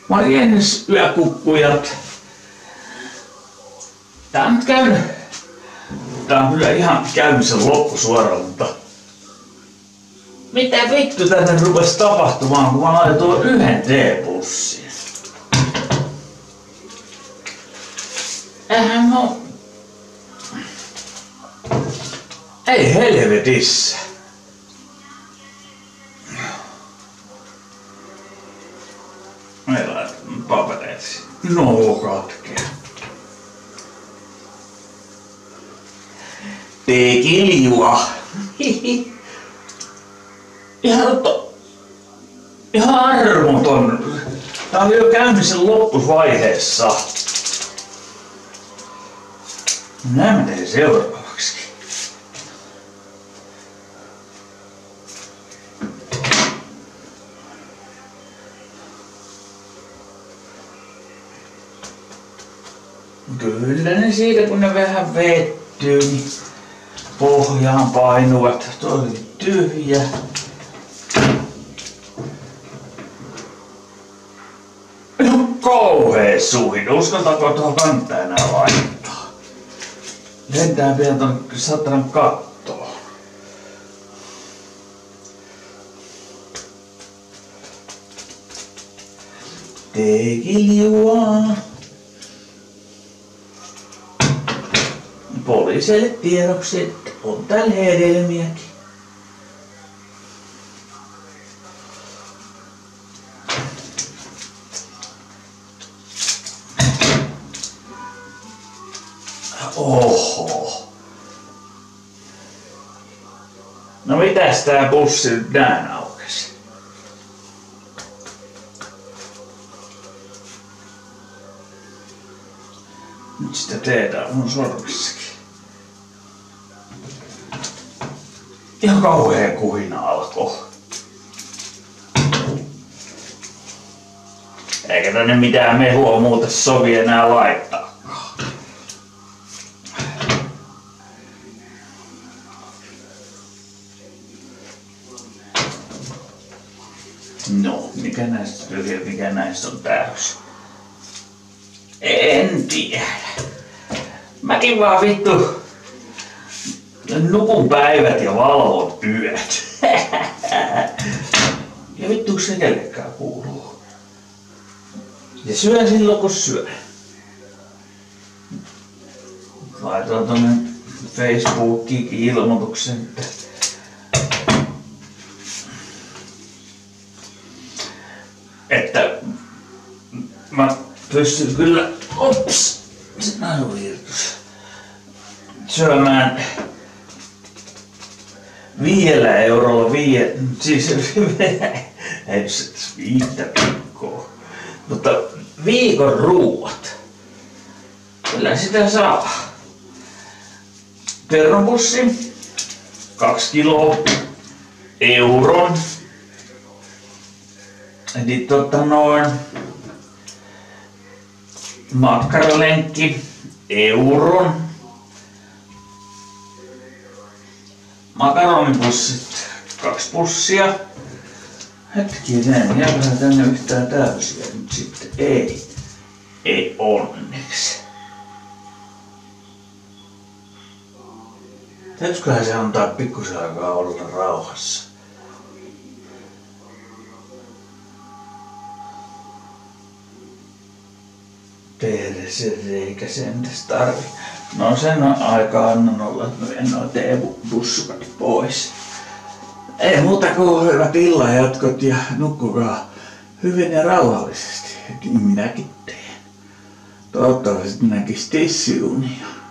Morjens yökukkujat. Tää on nyt käynyt. Tää on kyllä ihan käymisen loppusuora, mutta mitä vittu tänne rupes tapahtumaan, kun mä laitan tuon yhden teepussin? Ei helvetissä. Meillä on papereet. No katkea. Tee kiljua. Ihan armoton. Tää oli jo käymisen loppuvaiheessa. Näin mä teen seuraavaksi. Kyllä ne siitä kun ne vähän vettyy, niin pohjaan painuvat. Tuo oli tyhjä. No kauhea suhin. Uskaltaako tuohon kantaa enää laittaa? Lentää vielä ton satanan kattoon. Tee kiljua. Poliiseille tiedoksi, että on täällä hedelmiäkin. Oho. No mitäs tää pussi nyt näin aukesi? Nyt sitä teetä on mun sormissakin. Ihan kauhea kuhina alkoi. Eikä tänne mitään mehua muuta sovi enää laittaa. No, mikä näistä on täys? En tiedä. Mäkin vaan vittu nukun päivät ja valvon yöt. Ja vittu se kellekään kuuluu. Ja syön silloin kun syön. Laitoin tonne Facebookiin ilmoituksen, että mä pystyn kyllä, se naruvirtus, syömään 5 eurolla siis ei se 5 viikkoa, mutta viikon ruuat. Kyllä sitä saa. Termopussi 2 kiloa euron. Eli makkaralenkki euron. Makaronipussit 2 pussia. Hetkinen, jääköhän tänne yhtään täysiä nyt sitten? Ei onneksi. Täytyiköhän se antaa pikkusen aikaa olla rauhassa? Tehdä se reikä sentäs tarvi. No sen aikaa annan olla, että mä vien noin teepussukat pois. Ei muuta kuin hyvät illanjatkot ja nukkukaa hyvin ja rauhallisesti. Minäkin teen. Toivottavasti näkis tissiunia.